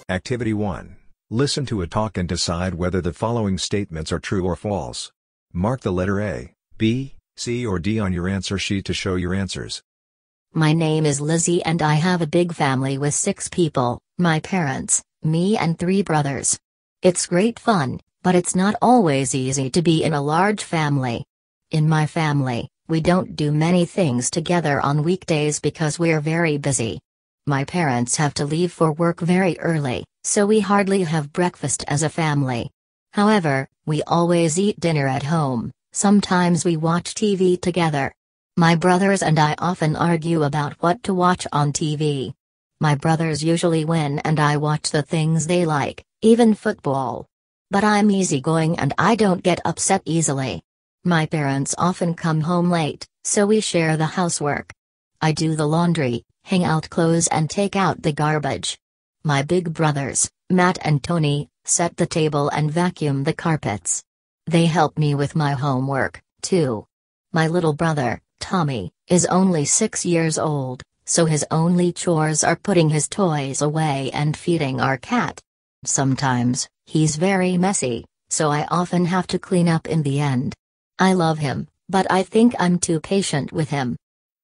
Activity 1. Listen to a talk and decide whether the following statements are true or false. Mark the letter A, B, C or D on your answer sheet to show your answers. My name is Lizzie and I have a big family with 6 people, my parents, me and 3 brothers. It's great fun, but it's not always easy to be in a large family. In my family, we don't do many things together on weekdays because we're very busy. My parents have to leave for work very early, so we hardly have breakfast as a family. However, we always eat dinner at home, sometimes we watch TV together. My brothers and I often argue about what to watch on TV. My brothers usually win and I watch the things they like, even football. But I'm easygoing and I don't get upset easily. My parents often come home late, so we share the housework. I do the laundry, hang out clothes and take out the garbage. My big brothers, Matt and Tony, set the table and vacuum the carpets. They help me with my homework, too. My little brother, Tommy, is only 6 years old, so his only chores are putting his toys away and feeding our cat. Sometimes, he's very messy, so I often have to clean up in the end. I love him, but I think I'm too patient with him.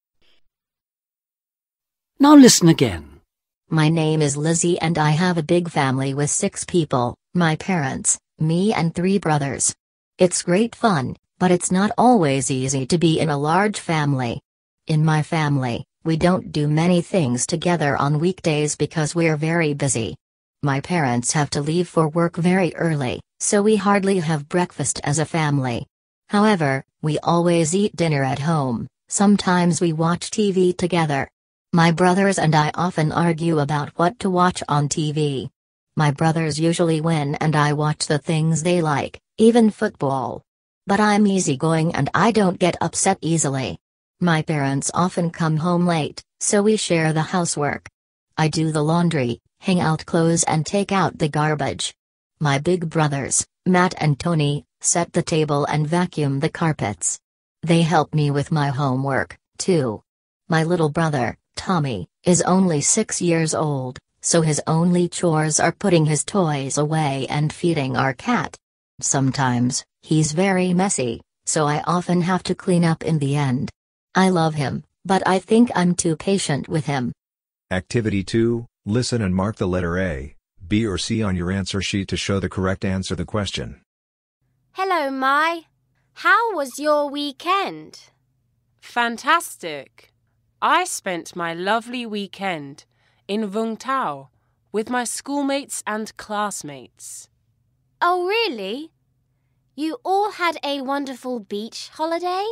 Now listen again. My name is Lizzie and I have a big family with 6 people, my parents, me and 3 brothers. It's great fun, but it's not always easy to be in a large family. In my family, we don't do many things together on weekdays because we're very busy. My parents have to leave for work very early, so we hardly have breakfast as a family. However, we always eat dinner at home, sometimes we watch TV together. My brothers and I often argue about what to watch on TV. My brothers usually win and I watch the things they like, even football. But I'm easygoing and I don't get upset easily. My parents often come home late, so we share the housework. I do the laundry, hang out clothes and take out the garbage. My big brothers, Matt and Tony, set the table and vacuum the carpets. They help me with my homework, too. My little brother, Tommy, is only 6 years old, so his only chores are putting his toys away and feeding our cat. Sometimes, he's very messy, so I often have to clean up in the end. I love him, but I think I'm too patient with him. Activity 2. Listen and mark the letter A, B or C on your answer sheet to show the correct answer to the question. Hello, Mai. How was your weekend? Fantastic. I spent my lovely weekend in Vung Tau with my schoolmates and classmates. Oh, really? You all had a wonderful beach holiday?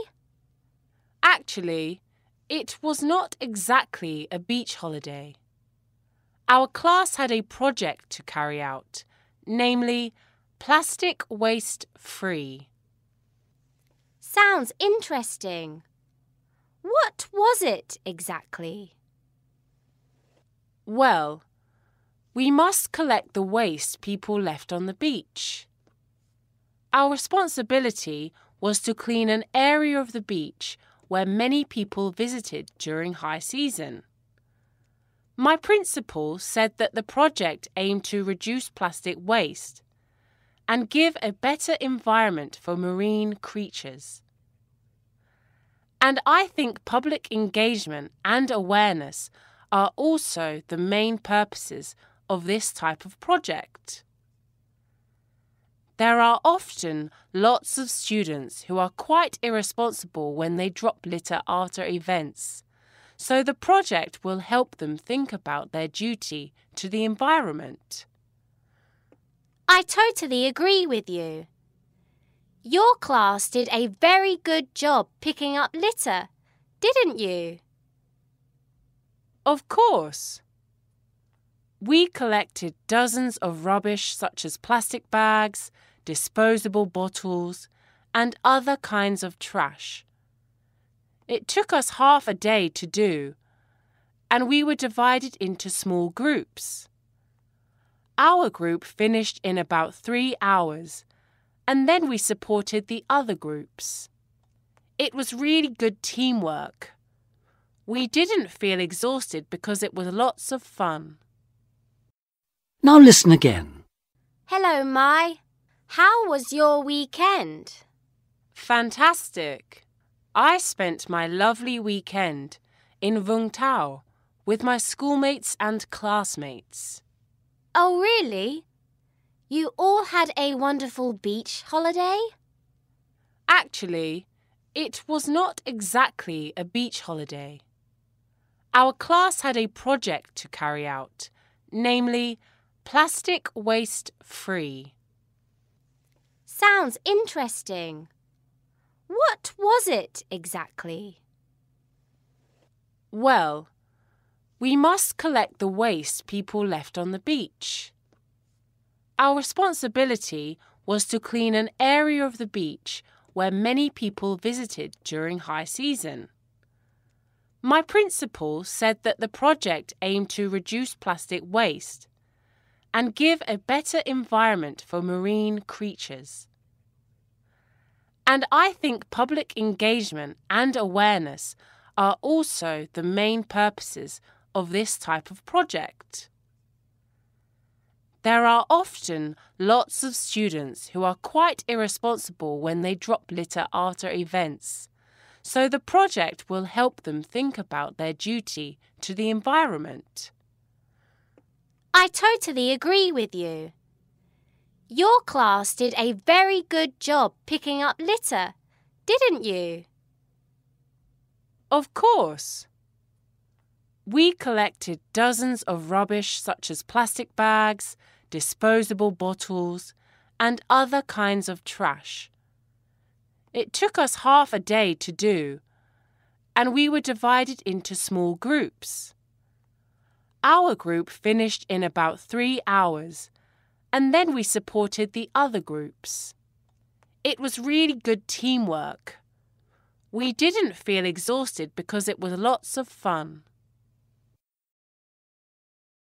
Actually, it was not exactly a beach holiday. Our class had a project to carry out, namely, plastic waste free. Sounds interesting. What was it exactly? Well, we must collect the waste people left on the beach. Our responsibility was to clean an area of the beach where many people visited during high season. My principal said that the project aimed to reduce plastic waste and give a better environment for marine creatures. And I think public engagement and awareness are also the main purposes of this type of project. There are often lots of students who are quite irresponsible when they drop litter after events, so the project will help them think about their duty to the environment. I totally agree with you. Your class did a very good job picking up litter, didn't you? Of course. We collected dozens of rubbish such as plastic bags, disposable bottles, and other kinds of trash. It took us half a day to do, and we were divided into small groups. Our group finished in about 3 hours, and then we supported the other groups. It was really good teamwork. We didn't feel exhausted because it was lots of fun. Now listen again. Hello, Mai. How was your weekend? Fantastic! I spent my lovely weekend in Vung Tau with my schoolmates and classmates. Oh, really? You all had a wonderful beach holiday? Actually, it was not exactly a beach holiday. Our class had a project to carry out, namely plastic waste free. Sounds interesting. What was it exactly? Well, we must collect the waste people left on the beach. Our responsibility was to clean an area of the beach where many people visited during high season. My principal said that the project aimed to reduce plastic waste and give a better environment for marine creatures. And I think public engagement and awareness are also the main purposes of this type of project. There are often lots of students who are quite irresponsible when they drop litter after events, so the project will help them think about their duty to the environment. I totally agree with you. Your class did a very good job picking up litter, didn't you? Of course. We collected dozens of rubbish such as plastic bags, disposable bottles, and other kinds of trash. It took us half a day to do, and we were divided into small groups. Our group finished in about 3 hours, and then we supported the other groups. It was really good teamwork. We didn't feel exhausted because it was lots of fun.